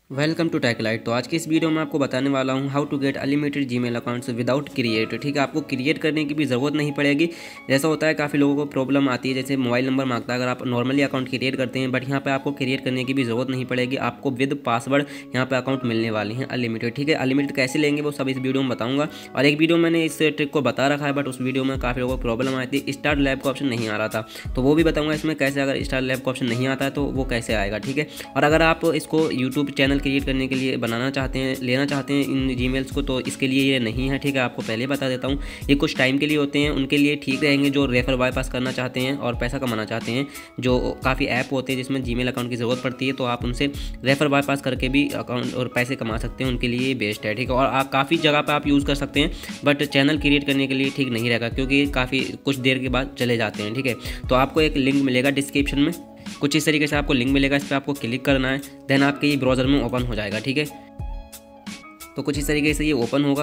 Welcome to टेकलाइट। तो आज की इस वीडियो में आपको बताने वाला हूं how to get unlimited Gmail accounts without create. ठीक है, आपको क्रिएट करने की भी ज़रूरत नहीं पड़ेगी। जैसा होता है काफ़ी लोगों को प्रॉब्लम आती है, जैसे मोबाइल नंबर मांगता है, अगर आप नॉर्मली अकाउंट क्रिएट करते हैं, बट यहाँ पे आपको क्रिएट करने की भी ज़रूरत नहीं पड़ेगी। आपको विद पासवर्ड यहाँ पे अकाउंट मिलने वाले हैं अनलिमिटेड। ठीक है, अनलिमिटेड कैसे लेंगे वो सब इस वीडियो में बताऊँगा। और एक वीडियो मैंने इस ट्रिक को बता रखा है, बट उस वीडियो में काफ़ी लोगों को प्रॉब्लम आई थी, स्टार्ट लैब का ऑप्शन नहीं आ रहा था, तो वो भी बताऊँगा इसमें कैसे। अगर स्टार्ट लैब का ऑप्शन नहीं आता है तो वो कैसे आएगा। ठीक है, और अगर आप इसको यूट्यूब चैनल क्रिएट करने के लिए बनाना चाहते हैं, लेना चाहते हैं इन जीमेल्स को, तो इसके लिए ये नहीं है। ठीक है, आपको पहले बता देता हूँ, ये कुछ टाइम के लिए होते हैं, उनके लिए ठीक रहेंगे जो रेफर बाईपास करना चाहते हैं और पैसा कमाना चाहते हैं। जो काफ़ी ऐप होते हैं जिसमें जीमेल अकाउंट की ज़रूरत पड़ती है, तो आप उनसे रेफर बाईपास करके भी अकाउंट और पैसे कमा सकते हैं, उनके लिए ये बेस्ट है। ठीक है, और आप काफ़ी जगह पर आप यूज़ कर सकते हैं, बट चैनल क्रिएट करने के लिए ठीक नहीं रहेगा, क्योंकि काफ़ी कुछ देर के बाद चले जाते हैं। ठीक है, तो आपको एक लिंक मिलेगा डिस्क्रिप्शन में, कुछ इस तरीके से आपको लिंक मिलेगा, इस पर आपको क्लिक करना है, देन आपके ये ब्राउज़र में ओपन हो जाएगा। ठीक है, तो कुछ इस तरीके से ये ओपन होगा,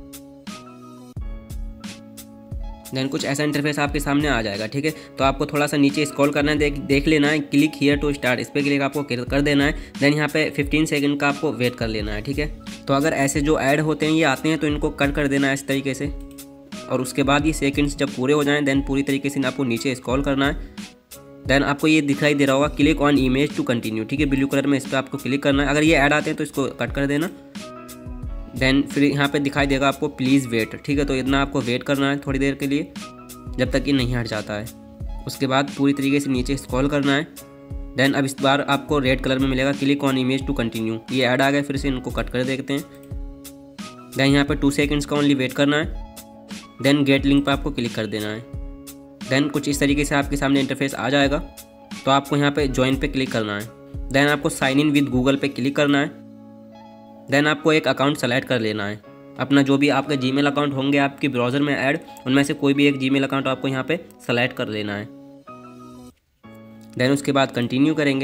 देन कुछ ऐसा इंटरफेस आपके सामने आ जाएगा। ठीक है, तो आपको थोड़ा सा नीचे स्क्रॉल करना है, देख लेना है, क्लिक हियर टू स्टार्ट, इस पर क्लिक आपको कर देना है। देन यहाँ पे 15 सेकंड का आपको वेट कर लेना है। ठीक है, तो अगर ऐसे जो ऐड होते हैं ये आते हैं तो इनको कट कर देना है इस तरीके से, और उसके बाद ये सेकंड्स जब पूरे हो जाएं, देन पूरी तरीके से आपको नीचे स्क्रॉल करना है। देन आपको ये दिखाई दे रहा होगा click on image to continue. ठीक है, ब्लू कलर में इस पर आपको क्लिक करना है। अगर ये ऐड आते हैं तो इसको कट कर देना। देन फिर यहाँ पे दिखाई देगा आपको प्लीज़ वेट। ठीक है, तो इतना आपको वेट करना है थोड़ी देर के लिए, जब तक ये नहीं हट जाता है। उसके बाद पूरी तरीके से नीचे स्क्रॉल करना है। देन अब इस बार आपको रेड कलर में मिलेगा click on image to continue. ये ऐड आ गया, फिर से इनको कट कर देखते हैं। देन यहाँ पे 2 सेकंड्स का ओनली वेट करना है। देन गेट लिंक पर आपको क्लिक कर देना है। देन कुछ इस तरीके से आपके सामने इंटरफेस आ जाएगा, तो आपको यहाँ पे ज्वाइन पे क्लिक करना है। देन आपको साइन इन विद गूगल पे क्लिक करना है। देन आपको एक अकाउंट सेलेक्ट कर लेना है, अपना जो भी आपके जीमेल अकाउंट होंगे आपके ब्राउज़र में ऐड, उनमें से कोई भी एक जीमेल अकाउंट आपको यहाँ पे सेलेक्ट कर लेना है। देन उसके बाद कंटिन्यू करेंगे।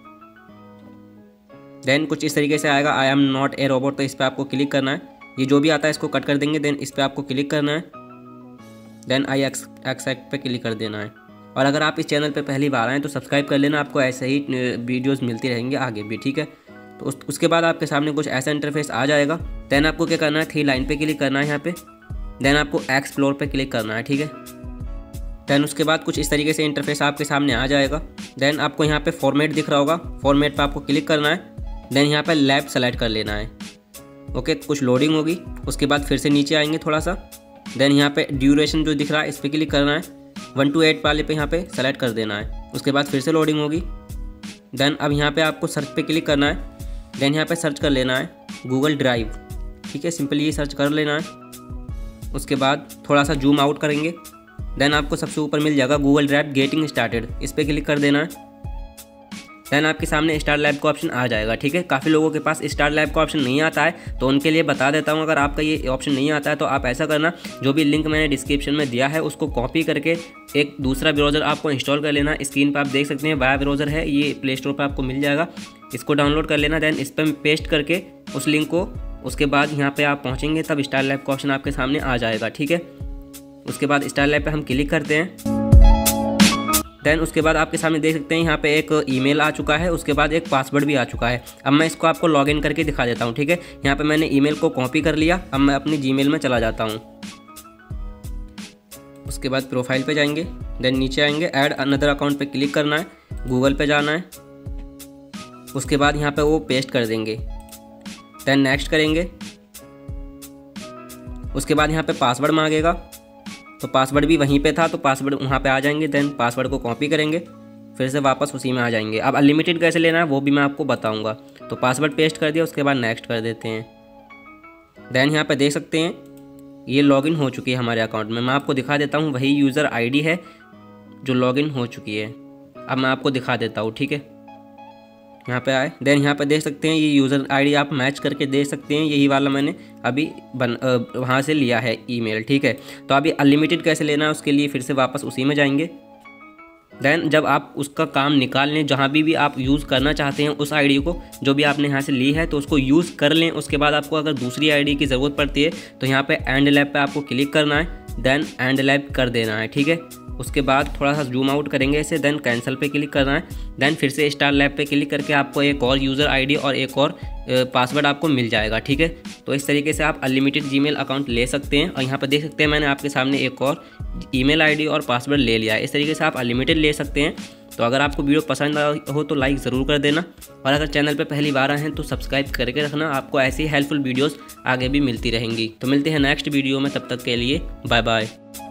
देन कुछ इस तरीके से आएगा I am not a robot, तो इस पर आपको क्लिक करना है। ये जो भी आता है इसको कट कर देंगे। देन इस पर आपको क्लिक करना है। देन आई एक्सेप्ट पे क्लिक कर देना है। और अगर आप इस चैनल पे पहली बार आएँ तो सब्सक्राइब कर लेना, आपको ऐसे ही वीडियोस मिलती रहेंगी आगे भी। ठीक है, तो उसके बाद आपके सामने कुछ ऐसा इंटरफेस आ जाएगा। देन आपको क्या करना है, 3 लाइन पे क्लिक करना है यहाँ पे। देन आपको एक्सप्लोर पे क्लिक करना है। ठीक है, देन उसके बाद कुछ इस तरीके से इंटरफेस आपके सामने आ जाएगा। देन आपको यहाँ पे फॉर्मेट दिख रहा होगा, फॉर्मेट पे आपको क्लिक करना है। देन यहाँ पे लैब सेलेक्ट कर लेना है। ओके, कुछ लोडिंग होगी, उसके बाद फिर से नीचे आएंगे थोड़ा सा। देन यहाँ पे ड्यूरेशन जो दिख रहा है इस पर क्लिक करना है, 1 to 8 वाले पे यहाँ पे सेलेक्ट कर देना है। उसके बाद फिर से लोडिंग होगी। देन अब यहाँ पे आपको सर्च पे क्लिक करना है। देन यहाँ पे सर्च कर लेना है गूगल ड्राइव। ठीक है, सिंपली ये सर्च कर लेना है। उसके बाद थोड़ा सा जूम आउट करेंगे। देन आपको सबसे ऊपर मिल जाएगा गूगल ड्राइव गेटिंग स्टार्टेड, इस पर क्लिक कर देना है। देन आपके सामने स्टार्ट लैब का ऑप्शन आ जाएगा। ठीक है, काफ़ी लोगों के पास स्टार्ट लैब का ऑप्शन नहीं आता है, तो उनके लिए बता देता हूँ। अगर आपका ये ऑप्शन नहीं आता है तो आप ऐसा करना, जो भी लिंक मैंने डिस्क्रिप्शन में दिया है उसको कॉपी करके एक दूसरा ब्राउज़र आपको इंस्टॉल कर लेना। स्क्रीन पर आप देख सकते हैं वाया ब्राउज़र है, ये प्ले स्टोर पर आपको मिल जाएगा, इसको डाउनलोड कर लेना। देन इस पर पेस्ट करके उस लिंक को, उसके बाद यहाँ पर आप पहुँचेंगे तब स्टार्ट लैब का ऑप्शन आपके सामने आ जाएगा। ठीक है, उसके बाद स्टार्ट लैब पर हम क्लिक करते हैं। देन उसके बाद आपके सामने देख सकते हैं यहाँ पे एक ईमेल आ चुका है, उसके बाद एक पासवर्ड भी आ चुका है। अब मैं इसको आपको लॉगिन करके दिखा देता हूँ। ठीक है, यहाँ पे मैंने ईमेल को कॉपी कर लिया। अब मैं अपनी जीमेल में चला जाता हूँ। उसके बाद प्रोफाइल पे जाएंगे। देन नीचे आएंगे, ऐड अनदर अकाउंट पे क्लिक करना है, गूगल पे जाना है। उसके बाद यहाँ पे वो पेस्ट कर देंगे। देन नेक्स्ट करेंगे। उसके बाद यहाँ पे पासवर्ड मांगेगा, तो पासवर्ड भी वहीं पे था, तो पासवर्ड वहाँ पे आ जाएंगे। देन पासवर्ड को कॉपी करेंगे, फिर से वापस उसी में आ जाएंगे। अब अनलिमिटेड कैसे लेना है वो भी मैं आपको बताऊंगा। तो पासवर्ड पेस्ट कर दिया, उसके बाद नेक्स्ट कर देते हैं। देन यहाँ पे देख सकते हैं ये लॉगिन हो चुकी है हमारे अकाउंट में। मैं आपको दिखा देता हूँ, वही यूज़र आईडी है जो लॉगिन हो चुकी है। अब मैं आपको दिखा देता हूँ। ठीक है, यहाँ पे आए। देन यहाँ पे देख सकते हैं ये यूज़र आईडी आप मैच करके देख सकते हैं, यही वाला मैंने अभी वहाँ से लिया है ईमेल। ठीक है, तो अभी अनलिमिटेड कैसे लेना है उसके लिए फिर से वापस उसी में जाएंगे। देन जब आप उसका काम निकाल लें, जहाँ भी आप यूज़ करना चाहते हैं उस आईडी को, जो भी आपने यहाँ से ली है तो उसको यूज़ कर लें। उसके बाद आपको अगर दूसरी आईडी की ज़रूरत पड़ती है तो यहाँ पे एंड लैब पे आपको क्लिक करना है। देन एंड लैब कर देना है। ठीक है, उसके बाद थोड़ा सा जूम आउट करेंगे इसे, देन कैंसिल पे क्लिक करना है। देन फिर से स्टार लैब पे क्लिक करके आपको एक और यूज़र आईडी और एक और पासवर्ड आपको मिल जाएगा, ठीक है। तो इस तरीके से आप अनलिमिटेड जीमेल अकाउंट ले सकते हैं। और यहाँ पर देख सकते हैं मैंने आपके सामने एक और ईमेल आईडी और पासवर्ड ले लिया है। इस तरीके से आप अनलिमिटेड ले सकते हैं। तो अगर आपको वीडियो पसंद आया हो तो लाइक ज़रूर कर देना, और अगर चैनल पे पहली बार आए हैं तो सब्सक्राइब करके रखना। आपको ऐसी हेल्पफुल वीडियोस आगे भी मिलती रहेंगी। तो मिलते हैं नेक्स्ट वीडियो में, तब तक के लिए बाय बाय।